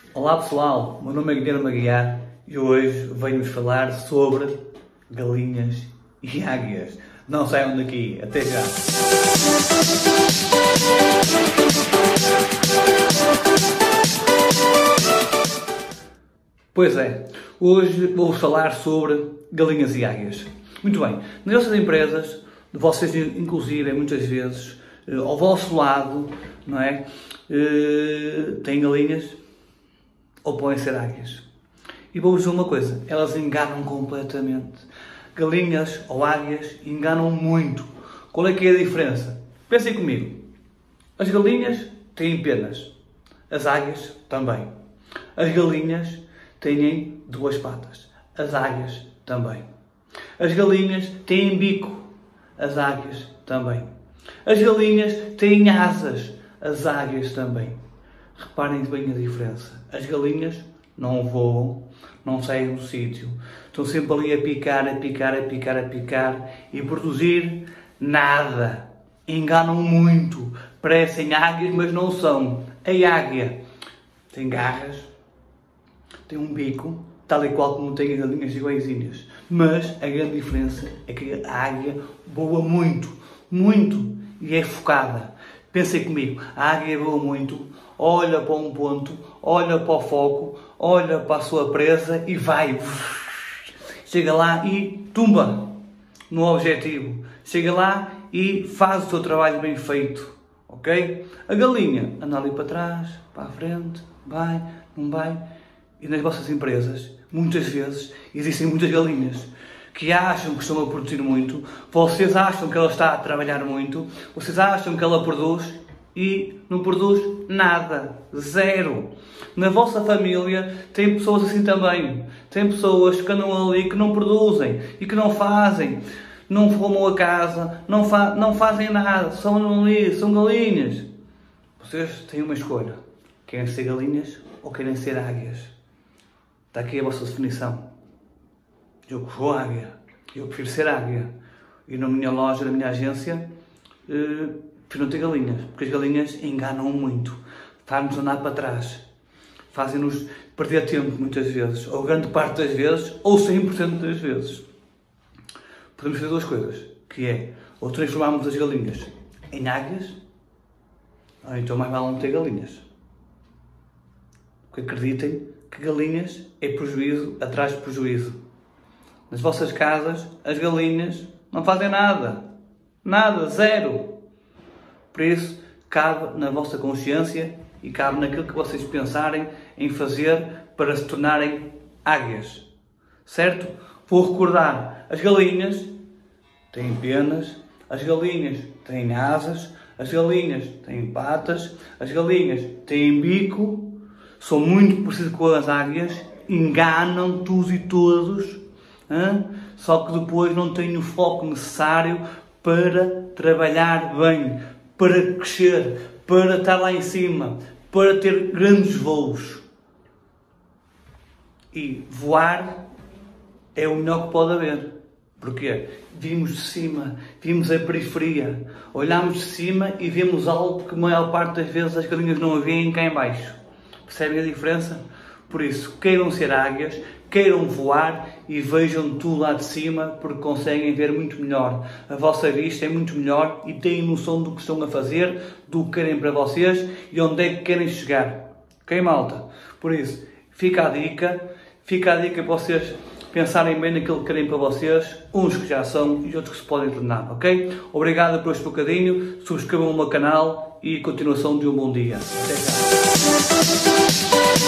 Olá pessoal, meu nome é Guilherme Aguiar e hoje venho-vos falar sobre galinhas e águias. Não saiam daqui, até já! Pois é, hoje vou-vos falar sobre galinhas e águias. Muito bem, nas vossas empresas, vocês inclusive muitas vezes, ao vosso lado, não é? Têm galinhas ou podem ser águias. E vou-vos dizer uma coisa, elas enganam completamente. Galinhas ou águias enganam muito. Qual é que é a diferença? Pensem comigo. As galinhas têm penas. As águias também. As galinhas têm duas patas. As águias também. As galinhas têm bico. As águias também. As galinhas têm asas. As águias também. Reparem bem a diferença. As galinhas não voam, não saem do sítio. Estão sempre ali a picar e produzir nada. Enganam muito. Parecem águias, mas não são. A águia tem garras, tem um bico, tal e qual como tem as galinhas iguaizinhas. Mas a grande diferença é que a águia voa muito, muito, e é focada. Pensem comigo, a águia voa muito, olha para um ponto, olha para o foco, olha para a sua presa e vai. Chega lá e tumba no objetivo. Chega lá e faz o seu trabalho bem feito. Ok? A galinha anda ali para trás, para a frente, vai, não vai. E nas vossas empresas, muitas vezes, existem muitas galinhas que acham que estão a produzir muito, vocês acham que ela está a trabalhar muito, vocês acham que ela produz e não produz nada, zero. Na vossa família tem pessoas assim também, tem pessoas que andam ali que não produzem e que não fazem, não formam a casa, não fazem nada, só andam ali, são galinhas. Vocês têm uma escolha, querem ser galinhas ou querem ser águias? Está aqui a vossa definição. Eu sou águia, eu prefiro ser águia. E na minha loja, na minha agência, prefiro não ter galinhas, porque as galinhas enganam muito, fazem-nos andar para trás, fazem-nos perder tempo muitas vezes, ou grande parte das vezes, ou 100% das vezes. Podemos fazer duas coisas, que é, ou transformarmos as galinhas em águias, ou então mais vale não ter galinhas. Porque acreditem que galinhas é prejuízo atrás de prejuízo. Nas vossas casas, as galinhas não fazem nada. Nada, zero. Por isso, cabe na vossa consciência e cabe naquilo que vocês pensarem em fazer para se tornarem águias. Certo? Vou recordar, as galinhas têm penas, as galinhas têm asas, as galinhas têm patas, as galinhas têm bico, são muito parecidas com as águias, enganam todos e todos. Só que depois não têm o foco necessário para trabalhar bem, para crescer, para estar lá em cima, para ter grandes voos. E voar é o melhor que pode haver. Porquê? Vimos de cima, vimos a periferia, olhamos de cima e vemos algo que a maior parte das vezes as galinhas não veem cá em baixo. Percebem a diferença? Por isso, queiram ser águias, queiram voar e vejam tudo lá de cima porque conseguem ver muito melhor. A vossa vista é muito melhor e têm noção do que estão a fazer, do que querem para vocês e onde é que querem chegar. Ok, malta? Por isso, fica a dica para vocês pensarem bem naquilo que querem para vocês, uns que já são e outros que se podem tornar, ok? Obrigado por este bocadinho, subscrevam o meu canal e continuação de um bom dia. Até já!